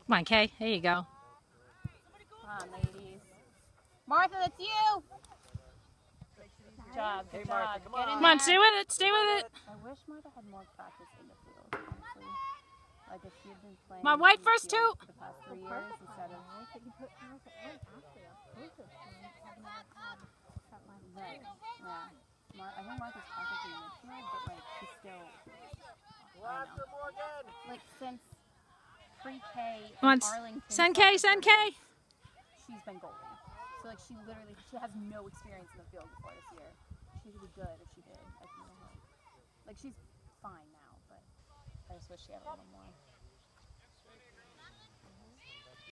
Come on, Kay. There you go. Come on, ladies. Martha, that's you. Good job. Good job. Get in Come on, there. stay with it. Stay with it. I wish Martha had more practice in the field, honestly. Like if she had been playing My white in the first field two. for the past 3 years instead of right. Yeah. I think Martha's technically mid-field, but like she's still I don't know. Like since pre-K Come on, in Arlington, send Kay. Send Kay. she's been goalie. So like she has no experience in the field before this year. She would be good if she did. I think like she's fine now, but I just wish she had a little more.